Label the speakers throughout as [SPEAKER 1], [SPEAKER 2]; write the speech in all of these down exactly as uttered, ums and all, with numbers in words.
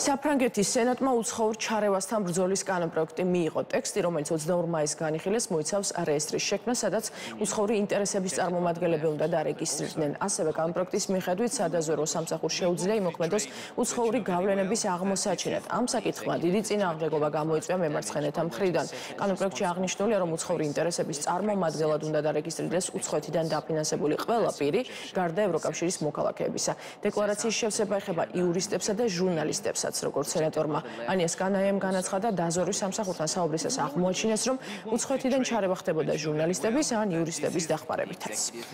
[SPEAKER 1] საფრანგეთის სენატმა უცხოურ ჩარევასთან ბრძოლის კანონპროექტი მიიღო. ტექსტი, რომელიც ოცდაორ მაისს განიხილეს, მოიცავს რეესტრის შექმნას, სადაც უცხოური ინტერესების წარმომადგენლები უნდა დარეგისტრირდნენ. ასევე კანონპროექტის მიხედვით სადაზვერვო სამსახურს შეუძლია იმოქმედოს უცხოური გავლენების აღმოსაჩენად. ამ საკითხმა დიდი წინააღმდეგობა გამოიწვია მემარცხენეთა მხრიდან. კანონპროექტში აღნიშნულია, რომ უცხოური ინტერესების წარმომადგენლად უნდა დარეგისტრირდეს უცხოეთიდან დაფინანსებული ყველა პირი, გარდა ევროკავშირის მოქალაქეებისა. დეკლარაციის შევსება ეხება იურისტებსა და ჟურნალისტებს. როგორც სენატორმა ანიას კანაემ განაცხადა, დაზვერვის სამსახურთან საუბრისას აღმოაჩინეს, რომ უცხოეთიდან ჩარევა ხდებოდა ჟურნალისტების ან იურისტების დახმარებითაც.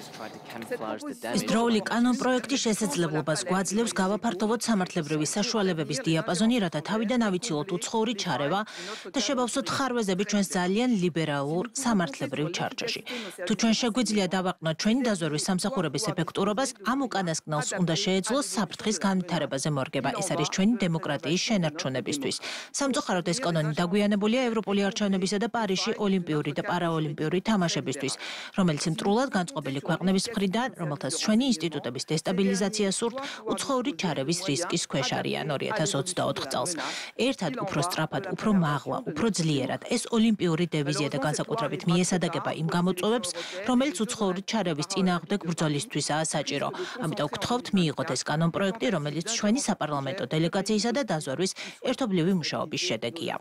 [SPEAKER 2] ეს დროული კანონპროექტი შესაძლებლობას გვაძლევს გავაფართოვოთ სამართლებრივი საშუალებების დიაპაზონი, რათა თავიდან ავიცილოთ უცხოური ჩარევა და შევავსოთ ხარვეზები ჩვენს ძალიან ლიბერალურ სამართლებრივ ჩარჩოში. თუ ჩვენ შეგვიძლია დავაყნოთ ჩვენი დაზვერვის სამსახურების ეფექტურობას, ამ უკანასკნელს უნდა შეეძლოს საფრთხის განვითარებაზე მორგება. ეს არის ჩვენი დემოკრატიის შენარჩუნებისთვის. სამწუხაროდ ეს კანონი დაგვიანებულია ევროპული არჩევნებისა და პარიზში ოლიმპიური და პარაოლიმპიური თამაშებისთვის, რომელიც მტრულად განწყობილი ქვეყნების მხრიდან, რომელთაც ჩვენი ინსტიტუტების დესტაბილიზაცია სურთ, უცხოური ჩარევის რისკის ქვეშ არიან ორი ათას ოცდაოთხ წელს. ერთად უფრო სწრაფად, უფრო მაღლა, უფრო ძლიერად ეს ოლიმპიური დევიზია და განსაკუთრებით მიესადაგება იმ გამოწვევებს, რომელიც უცხოური ჩარევის წინააღმდეგ ბრძოლისთვისაა საჭირო. ამიტომ გთხოვთ მიიღოთ ეს კანონპროექტი, რომელიც ჩვენი საპარლამენტო დელეგაციისა და დაზვერვის ერთობლივი მუშაობის შედეგია.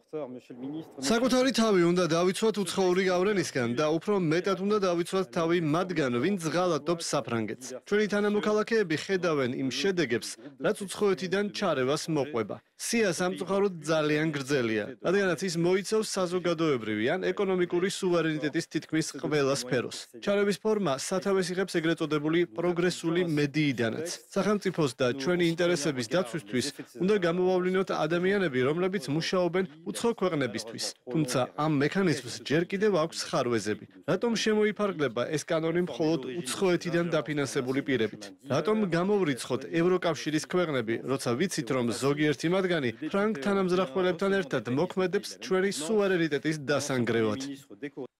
[SPEAKER 3] საკუთარი თავი უნდა დავიცვათ უცხოური გავლენისგან და უფრო მეტად უნდა დავიცვათ თავი მათგან, ვინც ღალატობს საფრანგეთს. ჩვენი თანამოქალაქეები ხედავენ იმ შედეგებს, რაც უცხოეთიდან ჩარევას მოყვება. სია სამწუხაროდ ძალიან გრძელია, რადგანაც ის მოიცავს საზოგადოებრივი ან ეკონომიკური სუვერენიტეტის თითქმის ყველა სფეროს. ჩარევის ფორმა სათავეს იღებს ეგრეთ წოდებული პროგრესული მედიიდანაც. სახელმწიფოს და ჩვენი ინტერესების დაცვისთვის უნდა გამოვავლინოთ ადამიანები, რომლებიც მუშაობენ უცხო ქვეყნებისთვის. თუმცა ამ მექანიზმს ჯერ კიდევ აქვს ხარვეზები. რატომ შემოიფარგლება ეს კანონი მხოლოდ უცხოეთიდან დაფინანსებული პირებით? რატომ გამოვრიცხოთ ევროკავშირის ქვეყნები, როცა ვიცით, რომ ზოგიერთი მათგანი ფრანგ თანამზრახველებთან ერთად მოქმედებს ჩვენი სუვერენიტეტის დასანგრევად?